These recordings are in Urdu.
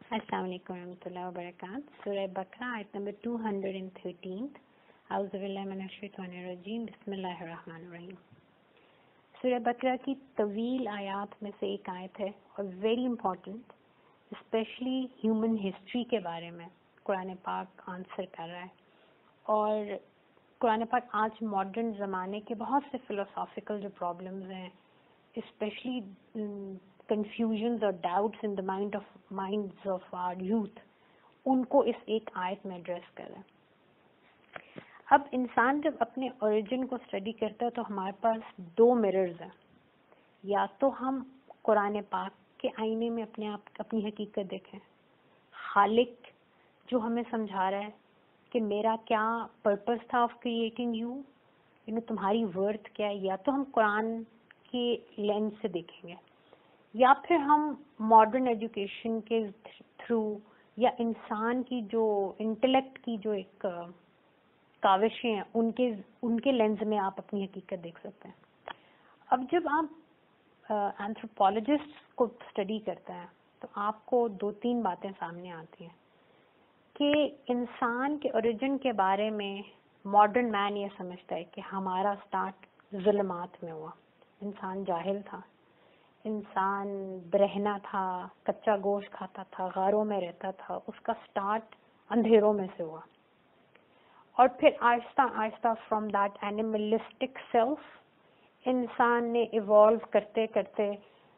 السلام علیکم ورحمۃ اللہ وبرکاتہ. سورہ بقرہ آیت نمبر 213. اعوذ باللہ من الشیطان الرجیم. بسم اللہ الرحمن الرحیم. سورہ بقرہ کی طویل آیات میں سے ایک آیت ہے اور very important, specially human history کے بارے میں قرآن پاک آنسر کر رہا ہے. اور قرآن پاک آج ماڈرن زمانے کے بہت سے فلوسافیکل جو پرابلمز ہیں، اسپیشلی کنفیوژنز اور doubts in the minds of our youth, ان کو اس ایک آیت میں ایڈریس کر رہا ہے. اب انسان جب اپنے اوریجن کو اسٹڈی کرتا ہے تو ہمارے پاس دو مررز ہیں. یا تو ہم قرآن پاک کے آئینے میں اپنی حقیقت دیکھیں، خالق جو ہمیں سمجھا رہا ہے کہ میرا کیا پرپس تھا آف کریٹنگ یو، تمہاری ورتھ کیا ہے. یا تو ہم قرآن کے لینس سے دیکھیں گے، یا پھر ہم ماڈرن ایجوکیشن کے تھرو یا انسان کی جو انٹلیکٹ کی جو ایک کاوشیں ہیں ان کے لینز میں آپ اپنی حقیقت دیکھ سکتے ہیں. اب جب آپ اینتھروپولوجسٹ کو اسٹڈی کرتے ہیں تو آپ کو دو تین باتیں سامنے آتی ہیں کہ انسان کے اوریجن کے بارے میں ماڈرن مین یہ سمجھتا ہے کہ ہمارا سٹارٹ ظلمات میں ہوا. انسان جاہل تھا، انسان برہنہ تھا، کچا گوشت کھاتا تھا، غاروں میں رہتا تھا، اس کا سٹارٹ اندھیروں میں سے ہوا. اور پھر آہستہ آہستہ فرام دیٹ اینیملسٹک سیلف انسان نے ایوالو کرتے کرتے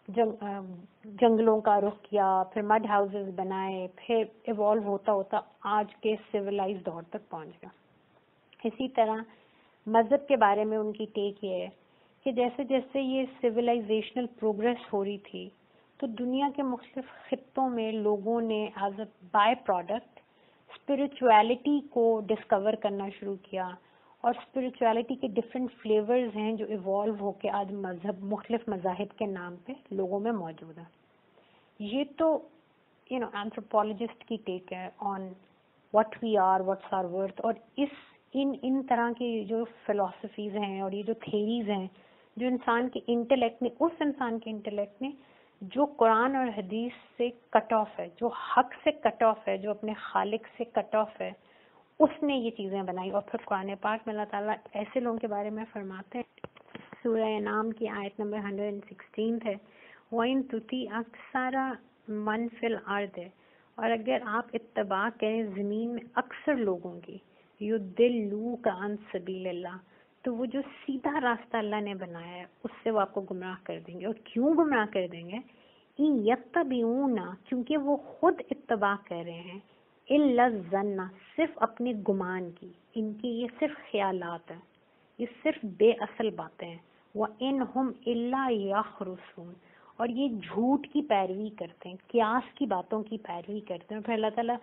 جنگلوں کا رخ کیا، پھر مڈ ہاؤسز بنائے، پھر ایوالو ہوتا ہوتا آج کے سویلائز دور تک پہنچ گیا. اسی طرح مذہب کے بارے میں ان کی ٹیک یہ ہے کہ جیسے جیسے یہ سویلائزیشنل پروگریس ہو رہی تھی تو دنیا کے مختلف خطوں میں لوگوں نے as a by product spirituality کو ڈسکور کرنا شروع کیا. اور اسپرچویلٹی کے ڈفرینٹ فلیورز ہیں جو ایوالو ہو کے آج مختلف مذاہب کے نام پہ لوگوں میں موجود ہیں. یہ تو اینتھروپولوجسٹ کی ٹیک ہے on what we are, what's are worth. اور ان طرح کی جو فلاسفیز ہیں اور یہ جو تھیریز ہیں جو انسان کے انٹلیکٹ نے، اس انسان کے انٹلیکٹ نے جو قرآن اور حدیث سے کٹ آف ہے، جو حق سے کٹ آف ہے، جو اپنے خالق سے کٹ آف ہے، اس نے یہ چیزیں بنائی. اور پھر قرآن پاک میں اللہ تعالیٰ ایسے لوگوں کے بارے میں فرماتے ہیں. سورہ انعام کی آیت نمبر 116 ہے، وَإِن تُطِعْ أَكْثَرَ مَنْ فِي الْأَرْضِ، اور اگر آپ اتباع کریں زمین میں اکثر لوگوں کی، يُضِلُّوكَ عَنْ سَبِيلِ اللَّهِ، تو وہ جو سیدھا راستہ اللہ نے بنایا ہے اس سے وہ آپ کو گمراہ کر دیں گے. اور کیوں گمراہ کر دیں گے؟ اِن يَتَّبِعُونَ، کیونکہ وہ خود اتباع کر رہے ہیں، إِلَّا الظَّنَّ، صرف اپنے گمان کی، ان کی یہ صرف خیالات ہیں، یہ صرف بے اصل باتیں ہیں. وَإِنْ هُمْ إِلَّا يَخْرُصُونَ، اور یہ جھوٹ کی پیروی کرتے ہیں، قیاس کی باتوں کی پیروی کرتے ہیں. پھر اللہ تعالیٰ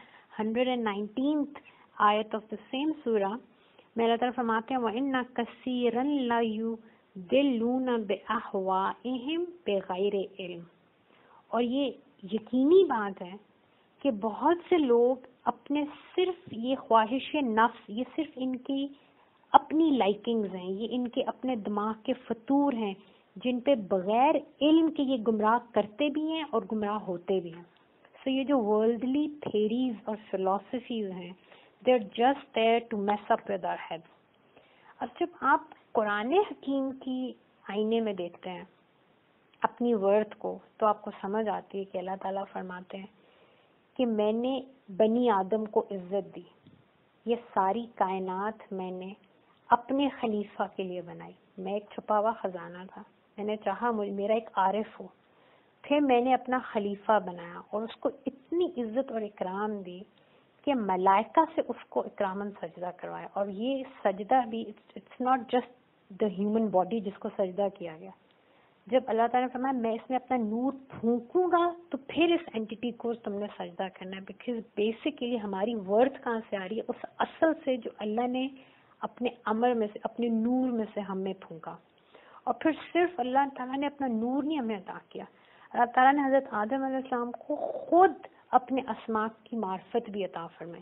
119th آیت آف دا سیم سورہ میں اللہ تعالیٰ فرماتے ہیں وَإِنَّ كَثِيرًا لَيُضِلُّونَ بِأَهْوَائِهِمْ بِغَيْرِ عِلْمٍ، اور یہ یقینی بات ہے کہ بہت سے لوگ اپنے صرف یہ خواہش نفس، یہ صرف ان کی اپنی لائکنگز ہیں، یہ ان کے اپنے دماغ کے فطور ہیں جن پہ بغیر علم کے یہ گمراہ کرتے بھی ہیں اور گمراہ ہوتے بھی ہیں. سو یہ جو ورلڈلی تھیریز اور فلاسفیز ہیں، they're just there to mess up with our heads. اب جب آپ قرآن حکیم کی آئینے میں دیکھتے ہیں اپنی ورتھ کو تو آپ کو سمجھ آتی ہے کہ اللہ تعالیٰ فرماتے ہیں کہ میں نے بنی آدم کو عزت دی، یہ ساری کائنات میں نے اپنے خلیفہ کے لیے بنائی. میں ایک چھپا ہوا خزانہ تھا، میں نے چاہا میرا ایک عارف ہو، پھر میں نے اپنا خلیفہ بنایا اور اس کو اتنی عزت اور اکرام دی کہ ملائکہ سے اس کو اکراماً سجدہ کروایا. اور یہ سجدہ بھی it's not just the human body جس کو سجدہ کیا گیا. جب اللہ تعالیٰ نے فرمایا میں اس میں اپنا نور پھونکوں گا تو پھر اس اینٹی کو تم نے سجدہ کرنا ہے، بیکاز بیسیکلی ہماری ورتھ کہاں سے آ رہی ہے؟ اس اصل سے جو اللہ نے اپنے امر میں سے، اپنے نور میں سے ہم میں پھونکا. اور پھر صرف اللہ تعالیٰ نے اپنا نور نہیں ہمیں عطا کیا، اللہ تعالیٰ نے حضرت آدم علیہ السلام کو خود اپنے اسماء کی معرفت بھی عطا فرمائی،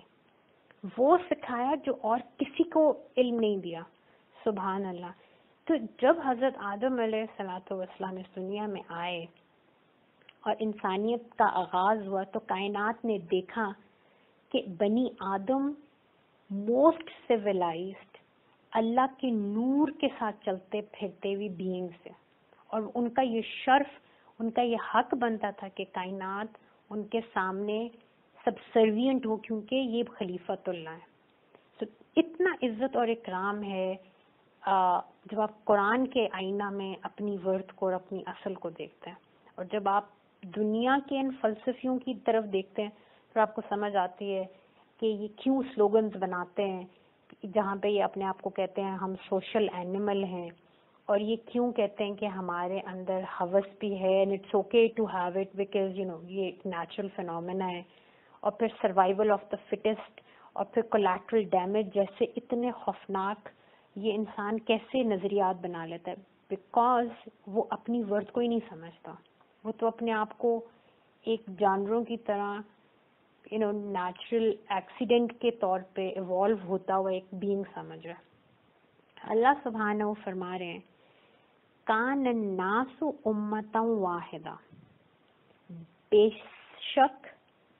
وہ سکھایا جو اور کسی کو علم نہیں دیا. سبحان اللہ. تو جب حضرت آدم علیہ السلام اس دنیا میں آئے اور انسانیت کا آغاز ہوا تو کائنات نے دیکھا کہ بنی آدم موسٹ سویلائزڈ اللہ کے نور کے ساتھ چلتے پھرتے ہوئی بینگز تھے، اور ان کا یہ شرف، ان کا یہ حق بنتا تھا کہ کائنات ان کے سامنے سبسروینٹ ہو، کیونکہ یہ خلیفۃ اللہ ہے. تو اتنا عزت اور اکرام ہے جب آپ قرآن کے آئینہ میں اپنی ورتھ کو اور اپنی اصل کو دیکھتے ہیں، اور جب آپ دنیا کے ان فلسفیوں کی طرف دیکھتے ہیں تو آپ کو سمجھ آتی ہے کہ یہ کیوں سلوگنز بناتے ہیں جہاں پہ یہ اپنے آپ کو کہتے ہیں ہم سوشل اینیمل ہیں، اور یہ کیوں کہتے ہیں کہ ہمارے اندر ہوس بھی ہے and it's okay to have it because یہ ایک نیچرل فینومینا ہے، اور پھر سروائیول آف دا فٹسٹ، اور پھر کولیٹرل ڈیمیج جیسے اتنے خوفناک یہ انسان کیسے نظریات بنا لیتا ہے، بیکاز وہ اپنی ورتھ کو ہی نہیں سمجھتا. وہ تو اپنے آپ کو ایک جانوروں کی طرح نیچرل ایکسیڈنٹ کے طور پہ ایوالو ہوتا ہوا ایک بینگ سمجھ رہا ہے. اللہ سبحانہ و فرما رہے ہیں کان الناس امتا واحدہ، بے شک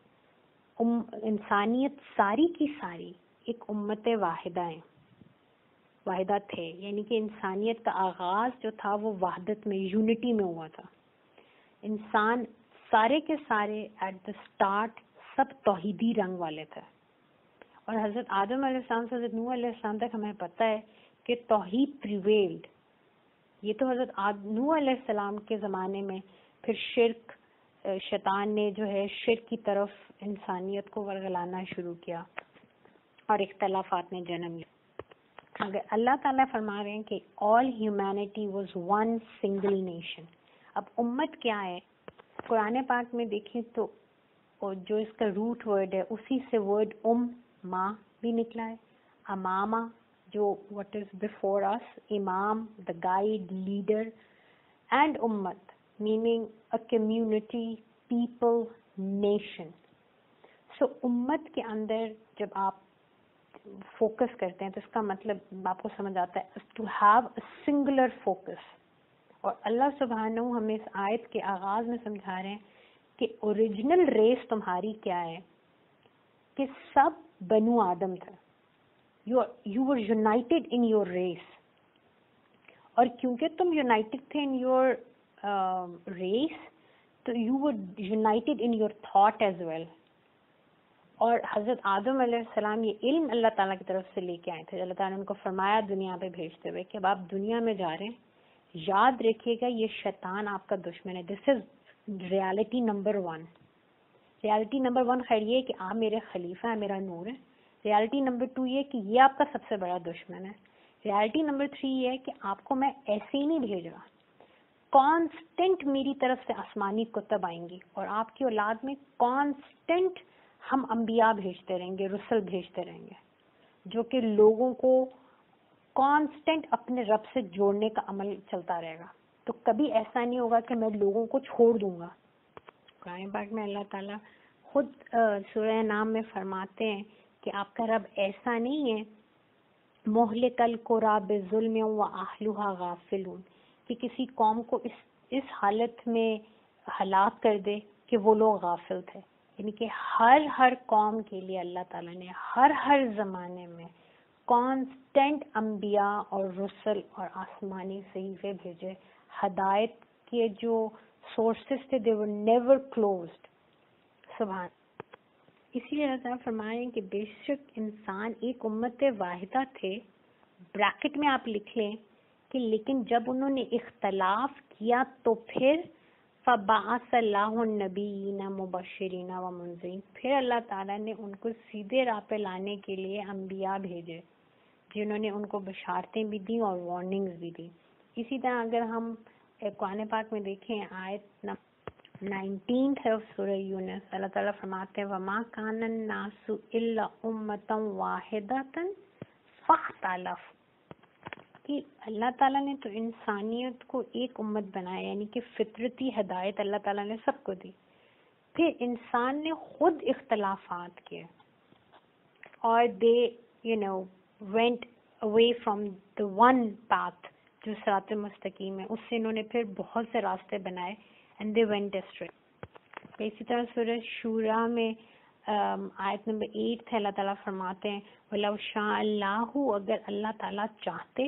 انسانیت ساری کی ساری ایک امت واحدہ ہے، واحدہ تھے، یعنی کہ انسانیت کا آغاز جو تھا وہ وحدت میں، یونٹی میں ہوا تھا. انسان سارے کے سارے ایٹ دا اسٹارٹ سب توحیدی رنگ والے تھے، اور حضرت آدم علیہ السلام سے حضرت نوح علیہ السلام تک ہمیں پتہ ہے کہ توحید پریویلڈ. یہ تو حضرت نوح علیہ السلام کے زمانے میں پھر شرک، شیطان نے جو ہے شرک کی طرف انسانیت کو ورگلانا شروع کیا اور اختلافات نے جنم لیا. اگر اللہ تعالیٰ فرما رہے ہیں کہ all humanity was one single nation. اب امت کیا ہے؟ قرآن پاک میں دیکھیں تو جو اس کا روٹ ورڈ ہے اسی سے ورڈ ماں بھی نکلا ہے، اماما جو what is before us، امام the guide leader، and امت meaning a community، people، nation. so امت کے اندر جب آپ فوکس کرتے ہیں تو اس کا مطلب آپ کو سمجھ آتا ہے to have a singular focus. اور اللہ سبحانہ ہمیں اس آیت کے آغاز میں سمجھا رہے ہیں کہ اوریجنل ریس تمہاری کیا ہے، کہ سب بنو آدم تھا. You were united in your race. اور کیونکہ تم united تھے in your race تو you were united in your thought as well. اور حضرت آدم علیہ السلام یہ علم اللہ تعالیٰ کی طرف سے لے کے آئے تھے. اللہ تعالیٰ نے ان کو فرمایا دنیا پہ بھیجتے ہوئے کہ اب آپ دنیا میں جا رہے ہیں، یاد رکھیے گا یہ شیطان آپ کا دشمن ہے. This is reality number 1. Reality number 1 خیر یہ کہ آپ میرے خلیفہ ہیں، میرا نور ہے. ریالٹی نمبر 2 یہ کہ یہ آپ کا سب سے بڑا دشمن ہے. ریالٹی نمبر 3 یہ ہے کہ آپ کو میں ایسے ہی نہیں بھیج رہا، کانسٹنٹ میری طرف سے آسمانی کتب آئیں گی، اور آپ کی اولاد میں کانسٹنٹ ہم انبیاء بھیجتے رہیں گے، رسل بھیجتے رہیں گے، جو کہ لوگوں کو کانسٹنٹ اپنے رب سے جوڑنے کا عمل چلتا رہے گا. تو کبھی ایسا نہیں ہوگا کہ میں لوگوں کو چھوڑ دوں گا. قرآن پاک میں اللہ تعالیٰ خود سورہ نام میں فرماتے ہیں کہ آپ کا رب ایسا نہیں ہے مہلک القری بظلم واہلھا غافلون، کہ کسی قوم کو اس حالت میں ہلاک کر دے کہ وہ لوگ غافل تھے. یعنی کہ ہر قوم کے لیے اللہ تعالیٰ نے ہر زمانے میں کانسٹنٹ انبیاء اور رسل اور آسمانی صحیفے بھیجے. ہدایت کے جو سورسز تھے they were never closed. سبحان. اسی لیے اللہ تعالیٰ فرمائیں کہ بے شک انسان ایک امت واحدہ تھے، بریکٹ میں آپ لکھ لیں کہ لیکن جب انہوں نے اختلاف کیا تو پھر فَبَعَثَ اللَّهُ النَّبِيِّينَ مُبَشِّرِينَ وَمُنذِرِينَ، پھر اللہ تعالیٰ نے ان کو سیدھے راہ پہ لانے کے لیے انبیاء بھیجے جنہوں نے ان کو بشارتیں بھی دیں اور وارننگز بھی دی. اسی طرح اگر ہم قرآن پاک میں دیکھیں آیت 19 ہے سورہ یونس، اللہ تعالیٰ فرماتے ہیں وَمَا كَانَ النَّاسُ إِلَّا أُمَّةً وَاحِدَةً فَاخْتَلَفُوا، کہ اللہ تعالیٰ نے تو انسانیت کو ایک امت بنایا، یعنی کہ فطرتی ہدایت اللہ تعالیٰ نے سب کو دی، پھر انسان نے خود اختلافات کیے اور they went away from the one path جو صراط مستقیم ہے، اس سے انہوں نے پھر بہت سے راستے بنائے and they went astray. اسی طرح سورہ شورا میں آیت نمبر 8 ہے، اللہ تعالیٰ فرماتے ہیں وَلَوْ شَاءَ اللَّهُ، اگر اللہ تعالیٰ چاہتے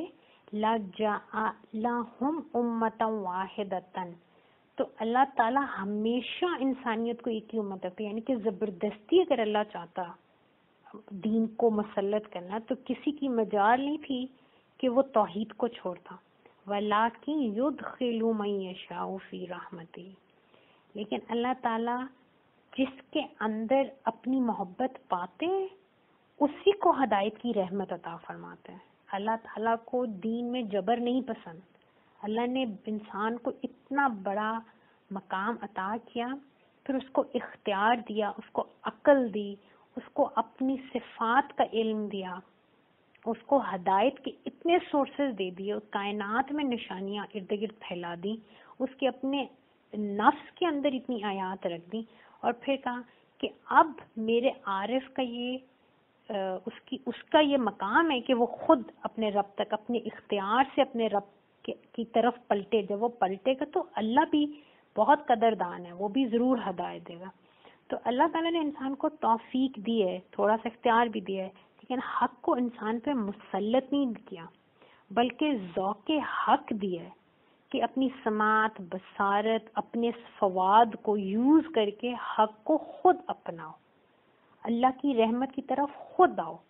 لَجَعَلَهُمْ أُمَّةً وَاحِدَةً، تو اللہ تعالیٰ ہمیشہ انسانیت کو ایک ہی امت رکھتے، یعنی کہ زبردستی اگر اللہ چاہتا دین کو مسلط کرنا تو کسی کی مجال نہیں تھی کہ وہ توحید کو چھوڑتا. وَلَٰكِن يُدْخِلُ مَن يَشَاءُ فِي رَحْمَتِهِ، لیکن اللہ تعالیٰ جس کے اندر اپنی محبت پاتے ہیں اسی کو ہدایت کی رحمت عطا فرماتے ہیں. اللہ تعالیٰ کو دین میں جبر نہیں پسند. اللہ نے انسان کو اتنا بڑا مقام عطا کیا، پھر اس کو اختیار دیا، اس کو عقل دی، اس کو اپنی صفات کا علم دیا، اس کو ہدایت کے اتنے سورسز دے دیے، کائنات میں نشانیاں ارد گرد پھیلا دی، اس کے اپنے نفس کے اندر اتنی آیات رکھ دی، اور پھر کہا کہ اب میرے عارف کا یہ اس کا یہ مقام ہے کہ وہ خود اپنے رب تک اپنے اختیار سے اپنے رب کی طرف پلٹے. جب وہ پلٹے گا تو اللہ بھی بہت قدردان ہے، وہ بھی ضرور ہدایت دے گا. تو اللہ تعالیٰ نے انسان کو توفیق دی ہے، تھوڑا سا اختیار بھی دیا ہے، لیکن حق کو انسان پہ مسلط نہیں کیا، بلکہ ذوق حق دیا ہے کہ اپنی سماعت، بصارت، اپنے فواد کو یوز کر کے حق کو خود اپناؤ، اللہ کی رحمت کی طرف خود آؤ.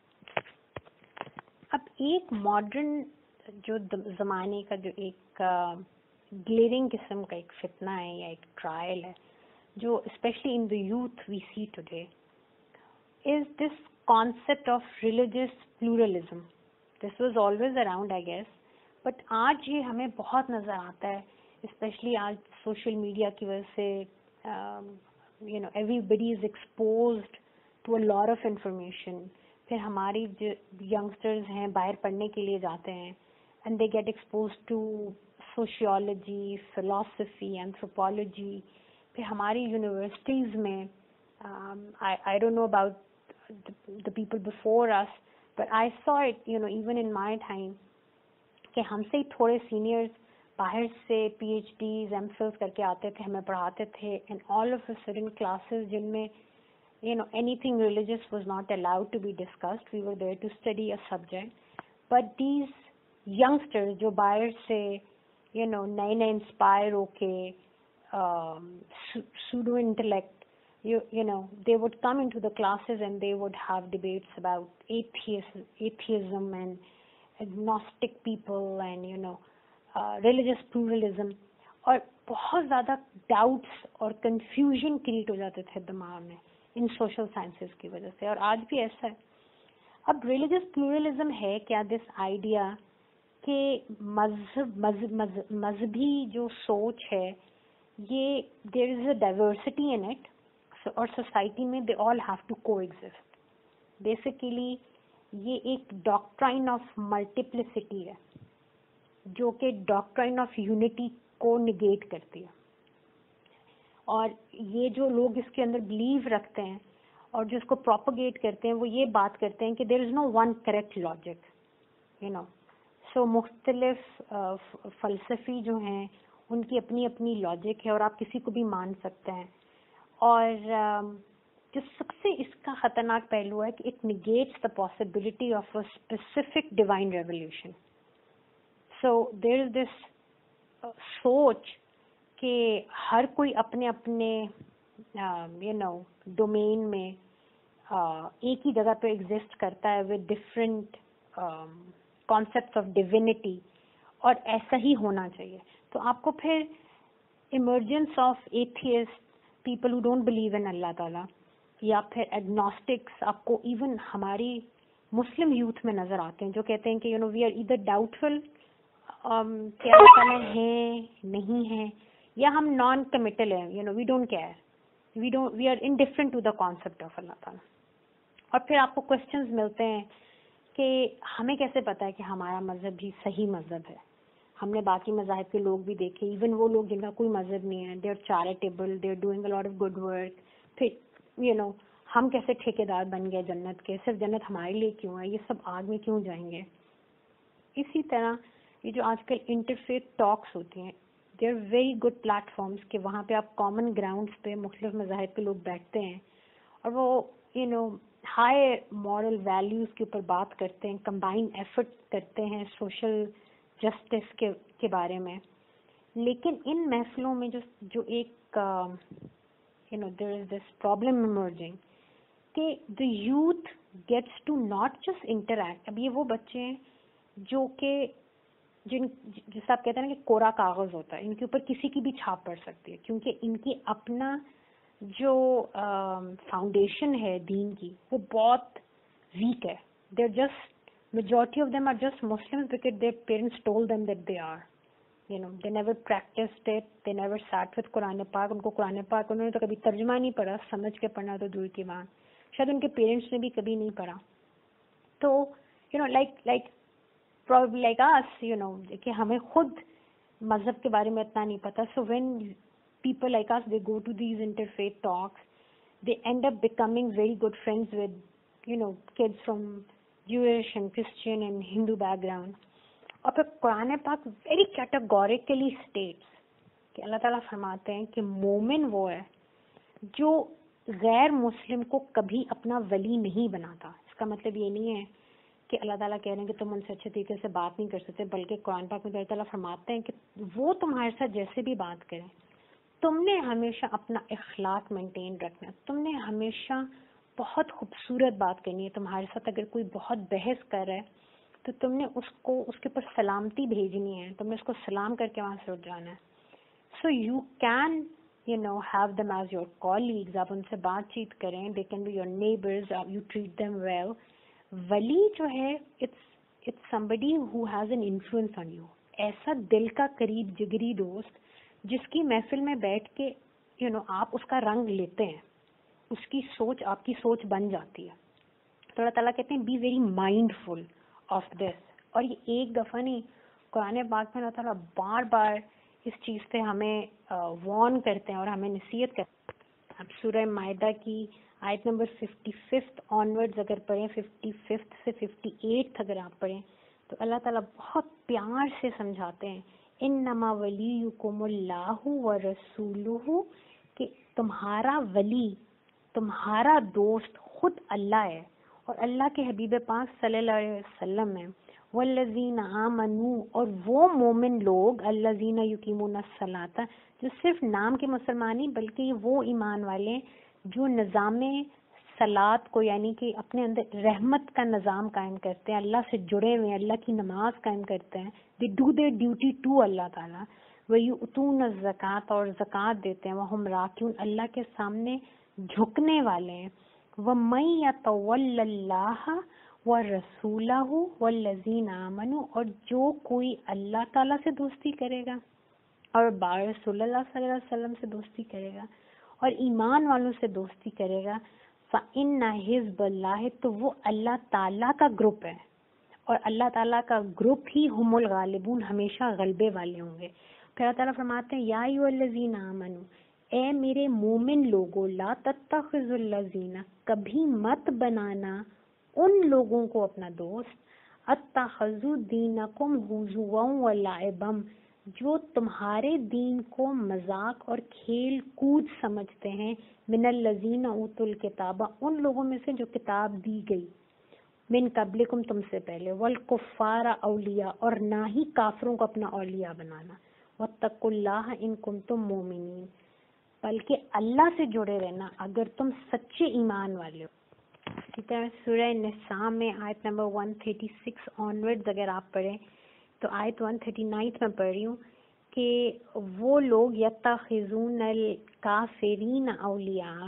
اب ایک ماڈرن جو زمانے کا جو ایک گلیرنگ قسم کا ایک فتنہ ہے یا ایک ٹرائل ہے جو specially in the youth we see today is this concept of religious pluralism. This was always around I guess, but آج یہ ہمیں بہت نظر آتا ہے، اسپیشلی آج سوشل میڈیا کی وجہ سے everybody is exposed to a lot of information. پھر ہماری جو ینگسٹرز ہیں باہر پڑھنے کے لیے جاتے ہیں and they get expose to sociology, philosophy, anthropology. پھر ہماری یونیورسٹیز میں I don't know about the people before us, but I saw it even in my time کہ ہم سے تھوڑے سینئرز باہر سے P H Ds M Phils کر کے آتے تھے، ہمیں پڑھاتے تھے، and all of a sudden classes جن میں anything religious was not allowed to be discussed. We were there to study a subject, but these youngsters جو باہر سے نئے نئے انسپائر ہو کے pseudo intellect they would come into the classes and they would have debates about atheism and agnostic people and religious pluralism, اور بہت زیادہ ڈاؤٹس اور کنفیوژن کریٹ ہو جاتے تھے دماغ میں ان سوشل سائنسز کی وجہ سے، اور آج بھی ایسا ہے. اب ریلیجس پلورلزم ہے کیا؟ دس آئیڈیا کہ مذہبی جو سوچ ہے یہ there is a diversity in it, اور سوسائٹی میں they all have to coexist. Basically یہ ایک ڈاکٹرائن آف ملٹیپلسٹی ہے جو کہ ڈاکٹرائن آف یونٹی کو نگیٹ کرتی ہے. اور یہ جو لوگ اس کے اندر بلیو رکھتے ہیں اور جو اس کو پروپیگیٹ کرتے ہیں وہ یہ بات کرتے ہیں کہ there is no one correct logic. So مختلف فلسفی جو ہیں ان کی اپنی اپنی لاجک ہے اور آپ کسی کو بھی مان سکتے ہیں. اور جو سب سے اس کا خطرناک پہلو ہے کہ it negates the possibility of a specific divine revelation. So there is this سوچ کہ ہر کوئی اپنے اپنے ڈومین میں ایک ہی جگہ پہ ایگزسٹ کرتا ہے with different concepts of divinity, اور ایسا ہی ہونا چاہیے. تو آپ کو پھر emergence of atheist, people who don't believe in اللہ تعالیٰ، یا پھر ایگنوسٹکس آپ کو ایون ہماری مسلم یوتھ میں نظر آتے ہیں جو کہتے ہیں کہ we are either doubtful کہ اللہ تعالیٰ ہیں نہیں ہیں، یا ہم نان کمیٹل ہیں، we don't care, we are indifferent to the concept of اللہ تعالیٰ. اور پھر آپ کو کوشچنز ملتے ہیں کہ ہمیں کیسے پتہ ہے کہ ہمارا مذہب بھی صحیح مذہب ہے. ہم نے باقی مذاہب کے لوگ بھی دیکھے، ایون وہ لوگ جن کا کوئی مذہب نہیں ہے، they are charitable, they are doing a lot of good work. پھر ہم کیسے ٹھیکیدار بن گئے جنت کے، صرف جنت ہمارے لیے کیوں ہے، یہ سب آگ میں کیوں جائیں گے. اسی طرح یہ جو آج کل انٹرفیتھ ٹاکس ہوتی ہیں، they are very good platforms کہ وہاں پہ آپ کامن گراؤنڈس پہ مختلف مذاہب کے لوگ بیٹھتے ہیں اور وہ ہائی مورل ویلیوز کے اوپر بات کرتے ہیں, کمبائن ایفرٹ کرتے ہیں سوشل جسٹس کے بارے میں. لیکن ان محفلوں میں جو ایک دیر از دس پرابلم ایمرجنگ کہ the youth gets to not just interact. اب یہ وہ بچے ہیں جو کہ جیسے آپ کہتے ہیں نا کہ کوڑا کاغذ ہوتا ہے, ان کے اوپر کسی کی بھی چھاپ پڑ سکتی ہے کیونکہ ان کی اپنا جو فاؤنڈیشن ہے دین کی وہ بہت ویک ہے. They are just majority of them are just Muslims because their parents told them that they are they never practiced it, they never sat with قرآن پاک. ان کو قرآن پاک انہوں نے تو کبھی ترجمہ نہیں پڑھا, سمجھ کے پڑھنا تو دور کی بات, شاید ان کے پیرنٹس نے بھی کبھی نہیں پڑھا. تو probably like us, کہ ہمیں خود مذہب کے بارے میں اتنا نہیں پتا. So when people like us, they go to these interfaith talks, they end up becoming very good friends with, kids from Jewish and Christian and Hindu background. اور پھر قرآن پاک ویری کیٹیگوریکلی اسٹیٹس کہ اللہ تعالیٰ فرماتے ہیں کہ مومن وہ ہے جو غیر مسلم کو کبھی اپنا ولی نہیں بناتا. اس کا مطلب یہ نہیں ہے کہ اللہ تعالیٰ کہہ رہے ہیں کہ تم ان سے اچھے طریقے سے بات نہیں کر سکتے, بلکہ قرآن پاک میں اللہ تعالیٰ فرماتے ہیں کہ وہ تمہارے ساتھ جیسے بھی بات کریں تم نے ہمیشہ اپنا اخلاق مینٹین رکھنا, تم نے ہمیشہ بہت خوبصورت بات کرنی ہے. تمہارے ساتھ اگر کوئی بہت بحث کر رہا ہے تو تم نے اس کے اوپر سلامتی بھیجنی ہے, تم نے اس کو سلام کر کے وہاں سے اٹھ جانا ہے. So you can have them as your colleagues, آپ ان سے بات چیت کریں, they can be your neighbours, you treat them well. ولی جو ہے it's somebody who has an influence on you, ایسا دل کا قریب جگری دوست جس کی محفل میں بیٹھ کے آپ اس کا رنگ لیتے ہیں, اس کی سوچ آپ کی سوچ بن جاتی ہے. تو اللہ تعالیٰ کہتے ہیں be very mindful of this. اور یہ ایک دفعہ نہیں, قرآن پاک میں اللہ تعالیٰ بار بار اس چیز پہ ہمیں وارن کرتے ہیں اور ہمیں نصیحت کرتے ہیں. اب سورہ مائدہ کی آیت نمبر 55 آنورڈز اگر پڑھیں, 55 سے 58 اگر آپ پڑھیں تو اللہ تعالیٰ بہت پیار سے سمجھاتے ہیں انما ولیکم اللہ ورسولہ, کہ تمہارا ولی, تمہارا دوست خود اللہ ہے اور اللہ کے حبیب پاک صلی اللہ علیہ وسلم ہے. والذین آمنوا, اور وہ مومن لوگ, الذین یقیمون الصلاۃ, جو صرف نام کے مسلمان نہیں بلکہ یہ وہ ایمان والے ہیں جو نظام صلاۃ کو یعنی کہ اپنے اندر رحمت کا نظام قائم کرتے ہیں, اللہ سے جڑے ہوئے ہیں, اللہ کی نماز قائم کرتے ہیں. They do their duty to اللہ تعالیٰ. وَيُؤْتُونَ الزَّکَاۃَ, اور زکوٰۃ دیتے ہیں, وَهُمْ راکعون, اللہ کے سامنے جھکنے والے ہیں. وَمَن يَتَوَلَّ اللَّهَ وَرَسُولَهُ وَالَّذِينَ آمَنُوا, اور جو کوئی اللہ تعالیٰ سے دوستی کرے گا اور رسول اللہ صلی اللہ علیہ وسلم سے دوستی کرے گا اور ایمان والوں سے دوستی کرے گا, فَإِنَّ حِزْبَ اللَّهِ, تو وہ اللہ تعالیٰ کا گروپ ہے اور اللہ تعالیٰ کا گروپ ہی ہم الغالبون, ہمیشہ غلبے والے ہوں گے. پھر اللہ تعالیٰ فرماتے ہیں یا ایھا الذین آمنوا, اے میرے مومن لوگوں, لا تتخذوا الذین, کبھی مت بنانا ان لوگوں کو اپنا دوست, اتخذوا دینکم ہزوا ولعبا, جو تمہارے دین کو مذاق اور کھیل کود سمجھتے ہیں, من الذین اوتوا الکتاب, ان لوگوں میں سے جو کتاب دی گئی, من قبلکم, تم سے پہلے, والکفار اولیاء, اور نہ ہی کافروں کو اپنا اولیاء بنانا, واتقوا اللہ ان کنتم مومنین, بلکہ اللہ سے جڑے رہنا اگر تم سچے ایمان والے ہو. اسی طرح سورہ نساء میں آیت نمبر 136 آنورڈز اگر آپ پڑھیں تو آیت 139 میں پڑھ رہی ہوں کہ وہ لوگ یتخذون الکافرین اولیاء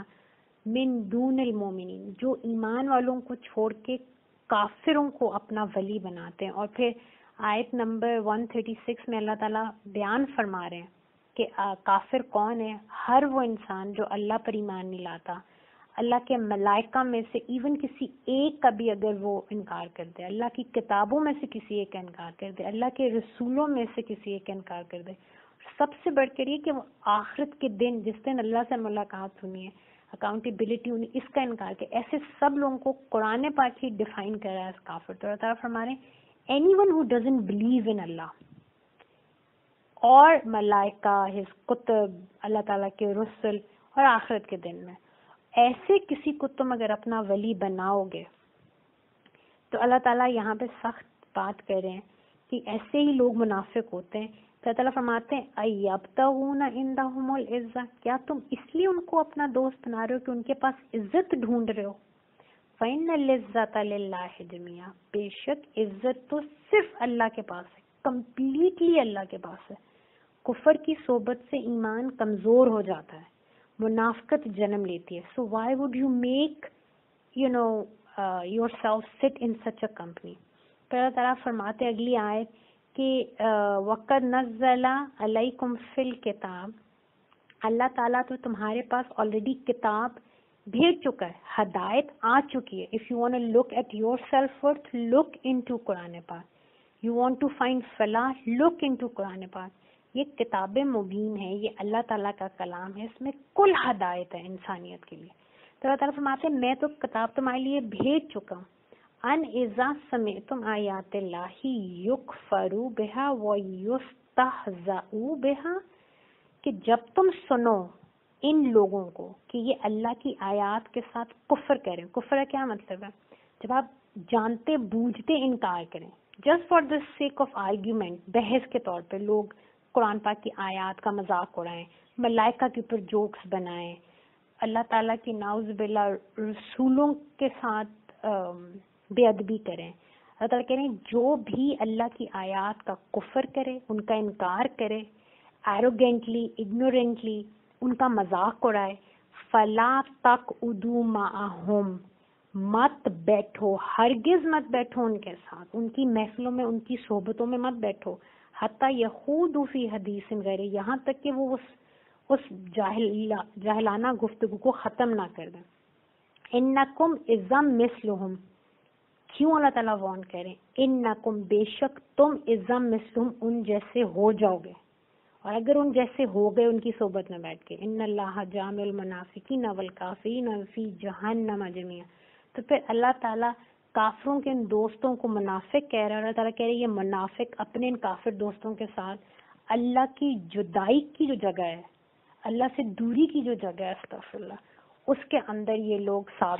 من دون المومنین, جو ایمان والوں کو چھوڑ کے کافروں کو اپنا ولی بناتے ہیں. اور پھر آیت نمبر 136 میں اللہ تعالیٰ بیان فرما رہے ہیں کہ کافر کون ہے, ہر وہ انسان جو اللہ پر ایمان نہیں لاتا, اللہ کے ملائکہ میں سے ایون کسی ایک کا بھی اگر وہ انکار کر دے, اللہ کی کتابوں میں سے کسی ایک کا انکار کر دے, اللہ کے رسولوں میں سے کسی ایک کا انکار کر دے, سب سے بڑھ کر یہ کہ وہ آخرت کے دن جس دن اللہ سے ملاقات ہونی ہے, اکاؤنٹیبلٹی ہونی, اس کا انکار کر, ایسے سب لوگوں کو قرآن پاک ہی ڈیفائن کر رہا ہے کافر. تو اللہ تعالیٰ فرما رہے ہیں anyone who doesn't believe in اللہ, اور ملائکہ، ہز کتب، اللہ تعالیٰ کے رسل اور آخرت کے دن میں. ایسے کسی کو تم اگر اپنا ولی بناؤ گے تو اللہ تعالیٰ یہاں پہ سخت بات کر رہے ہیں کہ ایسے ہی لوگ منافق ہوتے ہیں. تو اللہ تعالیٰ فرماتے ہیں ایبتغون عندہم العزہ، کیا تم اس لیے ان کو اپنا دوست بنا رہے ہو کہ ان کے پاس عزت ڈھونڈ رہے ہو؟ فإن العزۃ للہ جميعا، بے شک عزت تو صرف اللہ کے پاس ہے، کمپلیٹلی اللہ کے پاس ہے. کفر کی صحبت سے ایمان کمزور ہو جاتا ہے، منافقت جنم لیتی ہے. So why would you make yourself sit in such a company. پھر اللہ تعالیٰ فرماتے اگلی آیت کہ وَقَدْ نَزَّلَ عَلَيْكُمْ فِي الْكِتَابِ، اللہ تعالیٰ تو تمہارے پاس آلریڈی کتاب بھیج چکا ہے، ہدایت آ چکی ہے. if you want to look at your self-worth, look into قرآن پاک. you want to find فلاح، look into قرآن پاک. یہ کتاب مبین ہے، یہ اللہ تعالیٰ کا کلام ہے، اس میں کل ہدایت ہے انسانیت کے لیے. تو اللہ تعالیٰ فرماتے ہیں میں تو کتاب تمہارے لیے بھیج چکا ہوں. ان اذا سمعتم آیات اللہ یکفر بہا ویستہزأ بہا، کہ جب تم سنو ان لوگوں کو کہ یہ اللہ کی آیات کے ساتھ کفر کریں. کفر کا کیا مطلب ہے؟ جب آپ جانتے بوجھتے انکار کریں، just for the sake of argument, بحث کے طور پہ لوگ قرآن پاک کی آیات کا مذاق اڑائیں، ملائکہ کے اوپر جوکس بنائیں، اللہ تعالیٰ کی نعوذ باللہ رسولوں کے ساتھ بے ادبی کریں. اللہ تعالیٰ کہہ رہے ہیں جو بھی اللہ کی آیات کا کفر کرے، ان کا انکار کرے، ایروگینٹلی، اگنورینٹلی ان کا مذاق اڑائے، فلا تقعدوا معہم، مت بیٹھو، ہرگز مت بیٹھو ان کے ساتھ، ان کی محفلوں میں، ان کی صحبتوں میں مت بیٹھو. حتی یخوضوا فی حدیث غیرہ، یہاں تک کہ وہ اس جاہلانہ گفتگو کو ختم نہ کر دیں. انکم اذا مثلہم، کیوں اللہ تعالیٰ وارن کہہ رہے ہیں؟ انکم، بے شک تم، اذا مثلہم، ان جیسے ہو جاؤ گے. اور اگر ان جیسے ہو گئے ان کی صحبت میں بیٹھ کے، ان اللہ جامع المنافقین والکافرین فی جہنم جميعا، تو پھر اللہ تعالیٰ کافروں کے ان دوستوں کو منافق کہہ رہا ہے. اللہ تعالیٰ کہہ رہے ہیں یہ منافق اپنے ان کافر دوستوں کے ساتھ اللہ کی جدائی کی جو جگہ ہے، اللہ سے دوری کی جو جگہ ہے، استغفر اللہ، اس کے اندر یہ لوگ ساتھ.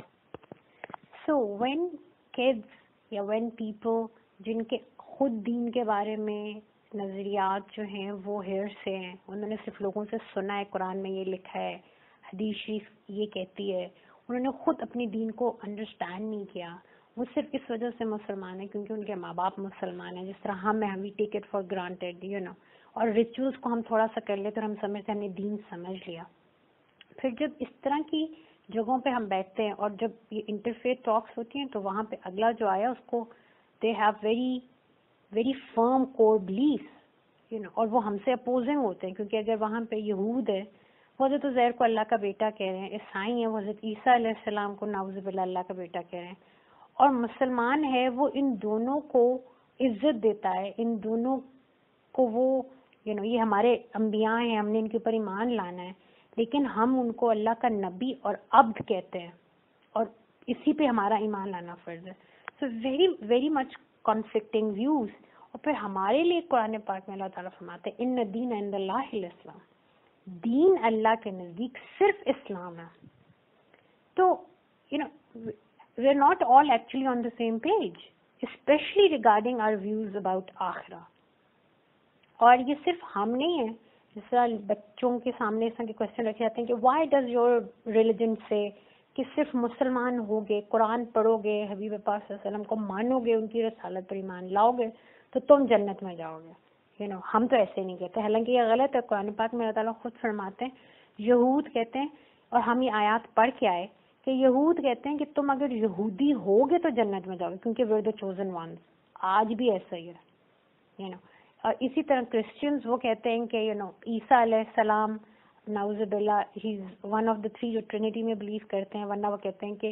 سو وین کڈز یا وین پیپل جن کے خود دین کے بارے میں نظریات جو ہیں وہ ہیئر سے ہیں، انہوں نے صرف لوگوں سے سنا ہے قرآن میں یہ لکھا ہے، حدیث شریف یہ کہتی ہے، انہوں نے خود اپنی دین کو انڈرسٹینڈ نہیں کیا. وہ صرف اس وجہ سے مسلمان ہیں کیونکہ ان کے ماں باپ مسلمان ہیں، جس طرح ہم ہیں، we take it for granted اور ریچولس کو ہم تھوڑا سا کر لیتے اور ہم سمجھتے ہیں ہم نے دین سمجھ لیا. پھر جب اس طرح کی جگہوں پہ ہم بیٹھتے ہیں اور جب یہ انٹرفیتھ ٹاکس ہوتی ہیں تو وہاں پہ اگلا جو آیا اس کو they have very firm core belief اور وہ ہم سے اپوزنگ ہوتے ہیں، کیونکہ اگر وہاں پہ یہود ہے وہ حضرت عزیر کو اللہ کا بیٹا کہہ رہے ہیں، عیسائی ہیں وہ حضرت عیسیٰ علیہ السلام کو نعوذ باللہ اللہ کا بیٹا کہہ رہے ہیں، اور مسلمان ہے وہ ان دونوں کو عزت دیتا ہے، ان دونوں کو وہ یہ ہمارے انبیاء ہیں، ہم نے ان کے اوپر ایمان لانا ہے، لیکن ہم ان کو اللہ کا نبی اور عبد کہتے ہیں اور اسی پہ ہمارا ایمان لانا فرض ہے. So very much conflicting views. اور پھر ہمارے لیے قرآن پاک میں اللہ تعالیٰ فرماتے ہیں ان الدین عند اللہ الاسلام، دین اللہ کے نزدیک صرف اسلام ہے. تو we are not all actually on the same page, especially regarding our views about آخرہ. اور یہ صرف ہم نہیں ہیں، جس طرح بچوں کے سامنے اس طرح کے کوشچن رکھے جاتے ہیں کہ وائی ڈز یور ریلیجن سے، کہ صرف مسلمان ہوگے، قرآن پڑھو گے، حبیب پاک صلی اللہ علیہ وسلم کو مانو گے، ان کی رسالت پر ایمان لاؤ گے تو تم جنت میں جاؤ گے. ہم تو ایسے نہیں کہتے، حالانکہ یہ غلط ہے. قرآن پاک میں اللہ تعالیٰ خود فرماتے ہیں، یہود کہتے ہیں، اور ہم یہ آیات پڑھ کے آئے کہ یہود کہتے ہیں کہ تم اگر یہودی ہوگے تو جنت میں جاؤ گے کیونکہ we're the chosen ones. آج بھی ایسا ہی ہے. اور اسی طرح کرسچنز وہ کہتے ہیں کہ عیسیٰ علیہ السلام نعوذ باللہ he is one of the three جو ٹرینٹی میں بلیو کرتے ہیں، ورنہ وہ کہتے ہیں کہ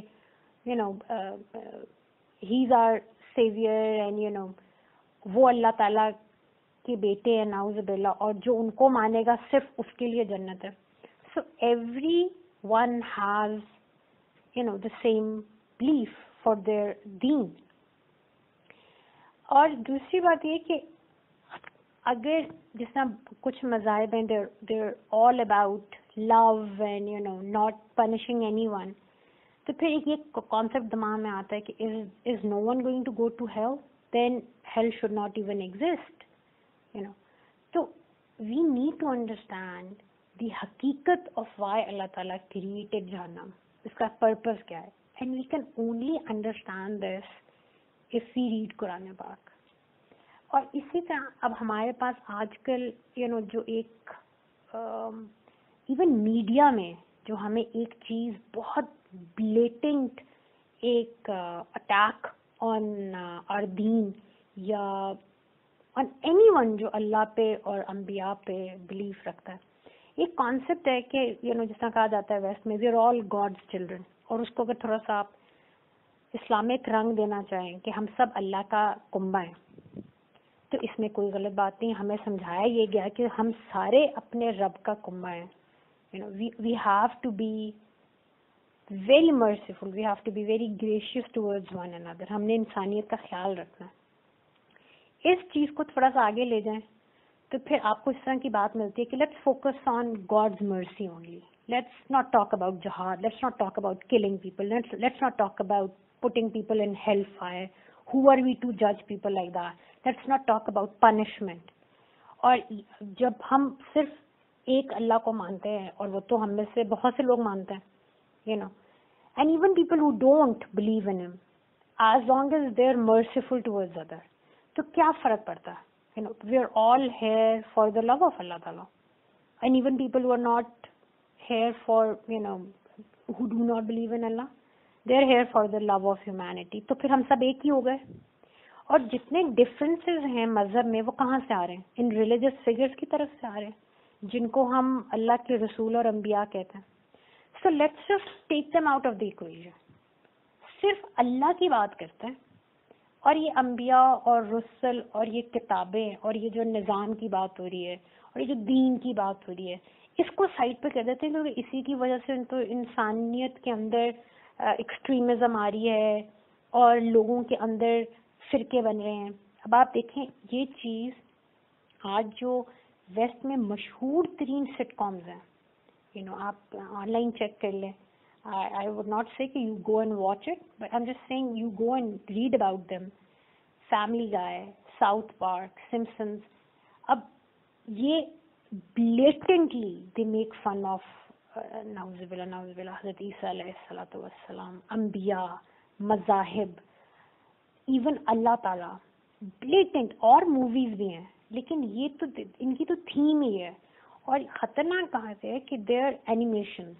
he is our saviour and وہ اللہ تعالیٰ کے بیٹے ہیں نعوذ باللہ، اور جو ان کو مانے گا صرف اس کے لیے جنت ہے. So everyone has the same belief for their deen. اور دوسری بات یہ کہ اگر جس طرح کچھ مذاہب ہیں they're all about love and not punishing anyone, تو پھر ایک یہ کانسیپٹ دماغ میں آتا ہے کہ is no one going to go to hell, then hell should not even exist, تو we need to understand the حقیقت of why اللہ تعالیٰ created جہنم, اس کا پرپز کیا ہے, and we can only understand this if we read قرآن پاک. اور اسی طرح اب ہمارے پاس آج کل جو ایک ایون میڈیا میں جو ہمیں ایک چیز بہت بلیٹنٹ ایک اٹیک آن آر دین یا آن اینی ون جو اللہ پہ اور انبیاء پہ بلیف رکھتا ہے, ایک کانسیپٹ ہے کہ جس طرح کہا جاتا ہے ویسٹ میں we are all God's children, اور اس کو اگر تھوڑا سا آپ اسلامک رنگ دینا چاہیں کہ ہم سب اللہ کا کنبہ ہیں, تو اس میں کوئی غلط بات نہیں. ہمیں سمجھایا یہ گیا کہ ہم سارے اپنے رب کا کنبہ ہیں. We have to be very merciful, we have to be very gracious towards one another. ہم نے انسانیت کا خیال رکھنا ہے. اس چیز کو تھوڑا سا آگے لے جائیں تو پھر آپ کو اس طرح کی بات ملتی ہے کہ let's focus on God's mercy only. Let's not talk about جہاد, let's not talk about killing people, let's not talk about putting people in hellfire. Who are we to judge people like that? Let's not talk about punishment. اور جب ہم صرف ایک اللہ کو مانتے ہیں, اور وہ تو ہم میں سے بہت سے لوگ مانتے ہیں, and even people who don't believe in him, as long as they're merciful towards others, تو کیا فرق پڑتا ہے؟ we are all here for the love of Allah Ta'ala. And even people who are not here for, who do not believe in Allah, they're here for the love of humanity. تو پھر ہم سب ایک ہی ہو گئے. اور جتنے ڈفرینسز ہیں مذہب میں وہ کہاں سے آ رہے ہیں؟ ان ریلیجس فگرس کی طرف سے آ رہے ہیں جن کو ہم اللہ کے رسول اور انبیاء کہتے ہیں. So let's just take them out of the equation. صرف اللہ کی بات کرتے ہیں, اور یہ انبیاء اور رسل اور یہ کتابیں اور یہ جو نظام کی بات ہو رہی ہے اور یہ جو دین کی بات ہو رہی ہے, اس کو سائڈ پہ کر دیتے ہیں, کیونکہ اسی کی وجہ سے تو انسانیت کے اندر ایکسٹریمزم آ رہی ہے اور لوگوں کے اندر فرقے بن رہے ہیں. اب آپ دیکھیں یہ چیز آج جو ویسٹ میں مشہور ترین سٹ کامز ہیں, آپ آن لائن چیک کر لیں. I would not say کہ you go and watch it, but I'm just saying you go and read about them. Family Guy, South Park, Simpsons. اب یہ blatantly they make fun of نعوذ باللہ حضرت عیسیٰ علیہ الصلوۃ والسلام, انبیاء, مذاہب, ایون اللہ تعالیٰ, بلیٹنٹ. اور موویز بھی ہیں, لیکن یہ تو ان کی تو تھیم ہی ہے. اور خطرناک کہاں سے ہے کہ دیر اینیمیشنز,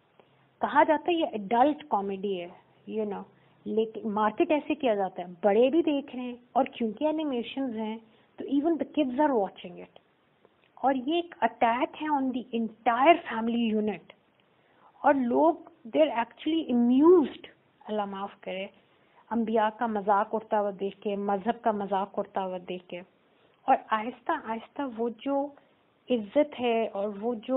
کہا جاتا ہے یہ ایڈلٹ کامیڈی ہے, لیکن مارکیٹ ایسے کیا جاتا ہے, بڑے بھی دیکھ رہے ہیں, اور کیونکہ اینیمیشنز ہیں تو even the kids are watching it. اور یہ ایک اٹیک ہے on the entire family unit, اور لوگ دیر ایکچولی امیوزڈ, اللہ معاف کرے, انبیاء کا مذاق اڑتا ہوا دیکھ کے, مذہب کا مذاق اڑتا ہوا دیکھ کے. اور آہستہ آہستہ وہ جو عزت ہے اور وہ جو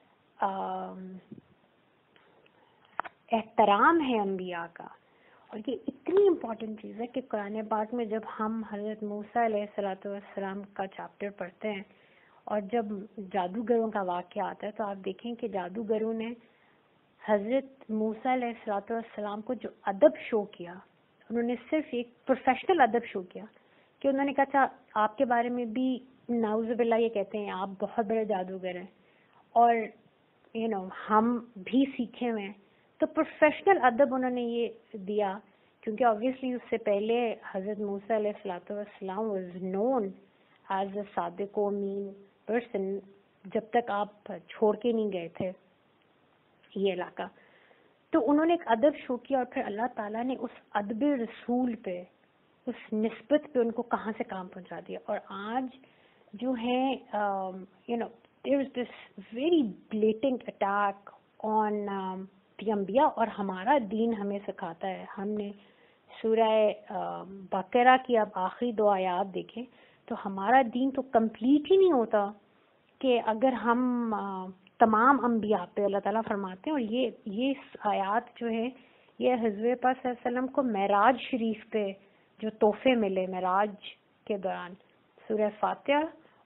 احترام ہے انبیاء کا, اور یہ اتنی امپورٹنٹ چیز ہے کہ قرآن پاک میں جب ہم حضرت موسیٰ علیہ الصلوۃ والسلام کا چیپٹر پڑھتے ہیں اور جب جادوگروں کا واقعہ آتا ہے تو آپ دیکھیں کہ جادوگروں نے حضرت موسیٰ علیہ الصلوۃ والسلام کو جو ادب شو کیا, انہوں نے صرف ایک پروفیشنل ادب شو کیا کہ انہوں نے کہا اچھا آپ کے بارے میں بھی نعوذ باللہ یہ کہتے ہیں آپ بہت بڑے جادوگر ہیں اور ہم بھی سیکھے ہوئے ہیں. تو پروفیشنل ادب انہوں نے یہ دیا, کیونکہ obviously اس سے پہلے حضرت موسیٰ علیہ الصلوۃ والسلام was known as a صادق و امین پرسن, جب تک آپ چھوڑ کے نہیں گئے تھے یہ علاقہ. تو انہوں نے ایک ادب شو کیا, اور پھر اللہ تعالیٰ نے اس ادب رسول پہ, اس نسبت پہ ان کو کہاں سے کام پہنچا دیا. اور آج جو ہے there is this very blatant attack on the انبیاء. اور ہمارا دین ہمیں سکھاتا ہے, ہم نے سورہ بقرہ کی اب آخری 2 آیات دیکھیں تو ہمارا دین تو کمپلیٹ ہی نہیں ہوتا کہ اگر ہم تمام انبیاء پہ, اللہ تعالیٰ فرماتے ہیں. اور یہ آیات جو ہے یہ حضور پاک صلی اللہ علیہ وسلم کو معراج شریف پہ جو تحفے ملے معراج کے دوران, سورہ فاتحہ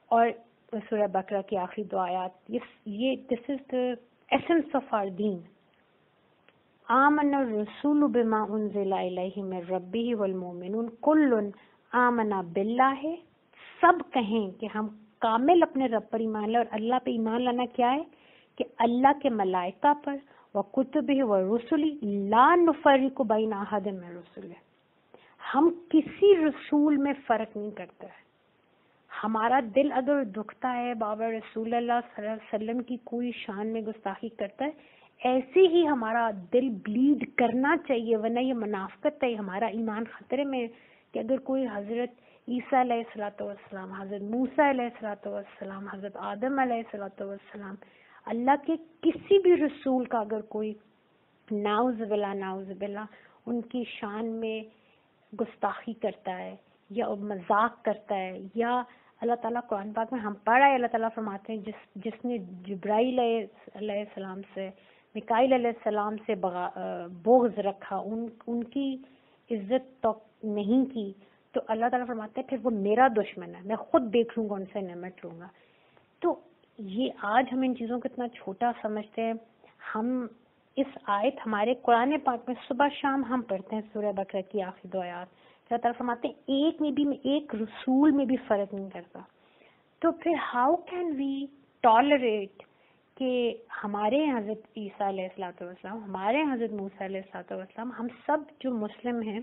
اور سورہ بقرہ کی آخری دو آیات، یہ this is the essence of our دین. آمن الرسول بما انزل الیہ من ربہ والمؤمنون کل آمن باللہ. سب کہیں کہ ہم کامل اپنے رب پر ایمان لائے، اور اللہ پہ ایمان لانا کیا ہے کہ اللہ کے ملائکہ پر وکتبہ ورسلہ لا نفرق بین احد من رسلہ. ہم کسی رسول میں فرق نہیں کرتے. ہمارا دل اگر دکھتا ہے بابا رسول اللہ صلی اللہ علیہ وسلم کی کوئی شان میں گستاخی کرتا ہے، ایسے ہی ہمارا دل بلیڈ کرنا چاہیے، ورنہ یہ منافقت ہے، ہمارا ایمان خطرے میں ہے. کہ اگر کوئی حضرت عیسیٰ علیہ الصلوۃ والسلام، حضرت موسیٰ علیہ الصلوۃ والسلام، حضرت آدم علیہ الصلوۃ والسلام، اللہ کے کسی بھی رسول کا اگر کوئی نعوذ باللہ ان کی شان میں گستاخی کرتا ہے یا مذاق کرتا ہے، یا اللہ تعالیٰ قرآن پاک میں ہم پڑھ رہے ہیں، اللہ تعالیٰ فرماتے ہیں جس نے جبرائیل علیہ السلام سے، میکائیل علیہ السلام سے بغض رکھا، ان کی عزت تو نہیں کی، تو اللہ تعالیٰ فرماتے ہیں پھر وہ میرا دشمن ہے، میں خود دیکھ لوں گا، ان سے نمٹ لوں گا. تو یہ آج ہم ان چیزوں کو اتنا چھوٹا سمجھتے ہیں. ہم اس آیت ہمارے قرآن پاک میں صبح شام ہم پڑھتے ہیں سورہ بقرہ کی آخری دو آیات. اللہ تعالیٰ فرماتے ہیں ایک میں بھی، ایک رسول میں بھی فرق نہیں کرتا. تو پھر ہاؤ کین وی ٹالریٹ کہ ہمارے حضرت عیسیٰ علیہ الصلوۃ والسلام، ہمارے حضرت موسیٰ علیہ الصلوۃ والسلام، ہم سب جو مسلم ہیں،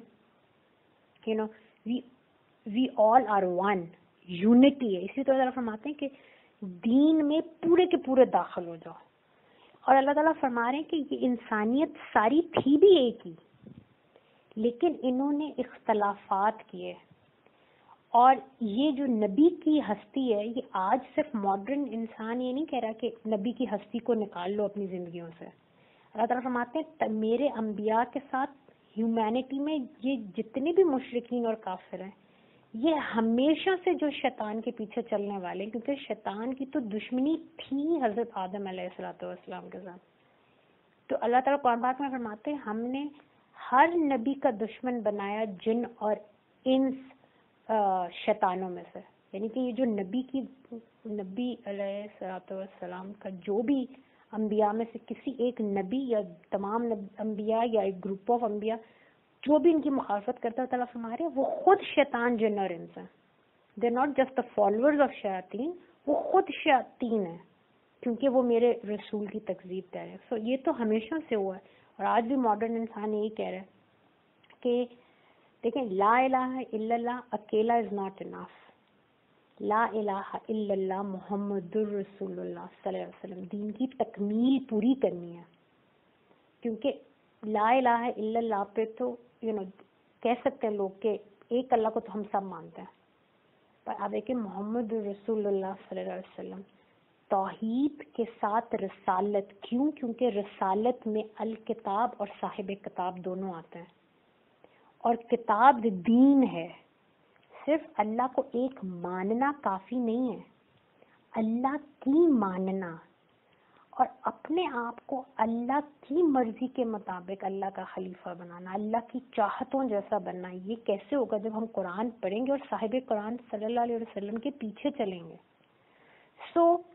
we all are one, unity ہے. اسی طرح اللہ فرماتے ہیں کہ دین میں پورے کے پورے داخل ہو جاؤ. اور اللہ تعالیٰ فرما رہے ہیں کہ یہ انسانیت ساری تھی بھی ایک ہی، لیکن انہوں نے اختلافات کیے. اور یہ جو نبی کی ہستی ہے، یہ آج صرف ماڈرن انسان یہ نہیں کہہ رہا کہ نبی کی ہستی کو نکال لو اپنی زندگیوں سے. اللہ تعالیٰ فرماتے ہیں میرے انبیاء کے ساتھ ہیومینٹی میں یہ جتنے بھی مشرکین اور کافر ہیں، یہ ہمیشہ سے جو شیطان کے پیچھے چلنے والے، کیونکہ شیطان کی تو دشمنی تھی حضرت آدم علیہ الصلوۃ والسلام کے ساتھ. تو اللہ تعالیٰ قرآن پاک میں فرماتے ہیں ہم نے ہر نبی کا دشمن بنایا جن اور انس شیطانوں میں سے. یعنی کہ یہ جو نبی علیہ الصلوۃ والسلام کا جو بھی انبیاء میں سے کسی ایک نبی یا تمام انبیاء یا ایک گروپ آف انبیاء جو بھی ان کی مخالفت کرتا ہے، تعالیٰ فرما رہے ہیں وہ خود شیطان جن اور انس ہیں. They are not just the followers of شیاطین، وہ خود شیاطین ہیں کیونکہ وہ میرے رسول کی تکذیب کر رہے ہیں. سو یہ تو ہمیشہ سے ہوا ہے، اور آج بھی ماڈرن انسان یہی کہہ رہا ہے کہ دیکھیں لا الہ الا اللہ اکیلا از ناٹ انف. لا الہ الا اللہ محمد الرسول اللہ صلی اللہ علیہ وسلم، دین کی تکمیل پوری کرنی ہے. کیونکہ لا الہ الا اللہ پہ تو کہہ سکتے ہیں لوگ کہ ایک اللہ کو تو ہم سب مانتے ہیں، پر آپ دیکھیں محمد الرسول اللہ صلی اللہ علیہ وسلم توحید کے ساتھ رسالت. کیوں؟ کیونکہ رسالت میں الکتاب اور صاحب کتاب دونوں آتے ہیں، اور کتاب دین ہے. صرف اللہ کو ایک ماننا کافی نہیں ہے، اللہ کی ماننا اور اپنے آپ کو اللہ کی مرضی کے مطابق اللہ کا خلیفہ بنانا، اللہ کی چاہتوں جیسا بننا. یہ کیسے ہوگا؟ جب ہم قرآن پڑھیں گے اور صاحب قرآن صلی اللہ علیہ وسلم کے پیچھے چلیں گے. سو